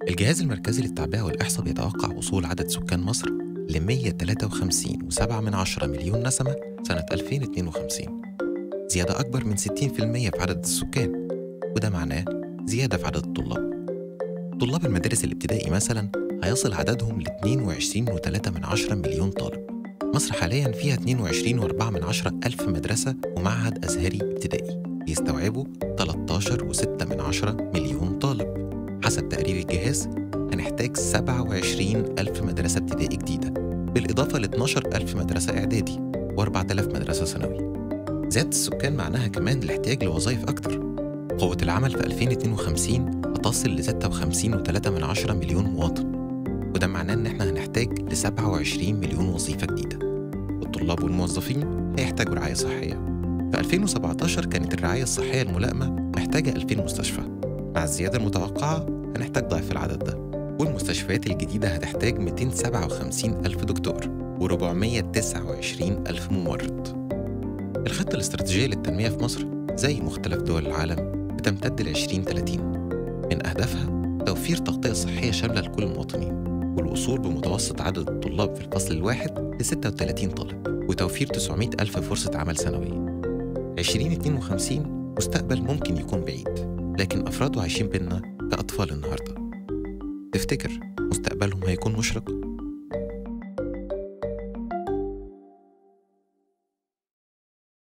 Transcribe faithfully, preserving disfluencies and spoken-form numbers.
الجهاز المركزي للتعبئة والإحصاء بيتوقع وصول عدد سكان مصر ل مية وتلاتة وخمسين فاصلة سبعة من عشرة مليون نسمة سنة ألفين واتنين وخمسين، زيادة أكبر من ستين في المية في عدد السكان، وده معناه زيادة في عدد الطلاب. طلاب المدارس الابتدائي مثلاً هيصل عددهم ل اتنين وعشرين فاصلة تلاتة من عشرة مليون طالب. مصر حالياً فيها اتنين وعشرين فاصلة أربعة من عشرة ألف مدرسة ومعهد أزهري ابتدائي بيستوعبوا تلتاشر فاصلة ستة من عشرة مليون طالب. حسب تقرير الجهاز هنحتاج سبعة وعشرين ألف مدرسة ابتدائي جديدة، بالإضافة ل اتناشر ألف مدرسة إعدادي وأربعة آلاف مدرسة ثانوي. زيادة السكان معناها كمان الاحتياج لوظائف أكتر. قوة العمل في ألفين واتنين وخمسين هتصل ل ستة وخمسين فاصلة تلاتة من عشرة مليون مواطن، وده معناه إن إحنا هنحتاج ل سبعة وعشرين مليون وظيفة جديدة. والطلاب والموظفين هيحتاجوا رعاية صحية. في ألفين وسبعتاشر كانت الرعاية الصحية الملائمة محتاجة ألفين مستشفى، مع الزيادة المتوقعة هنحتاج ضعف العدد ده، والمستشفيات الجديدة هتحتاج مئتين وسبعة وخمسين ألف دكتور وأربعمية وتسعة وعشرين ألف ممرض. الخطة الاستراتيجية للتنمية في مصر زي مختلف دول العالم بتمتد ل عشرين ثلاثين. من أهدافها توفير تغطية صحية شاملة لكل المواطنين، والوصول بمتوسط عدد الطلاب في الفصل الواحد ل ستة وتلاتين طالب، وتوفير تسعمية ألف فرصة عمل سنوية. ألفين واتنين وخمسين مستقبل ممكن يكون بعيد، لكن أفراده عايشين بينا كأطفال النهاردة. تفتكر مستقبلهم هيكون مشرق؟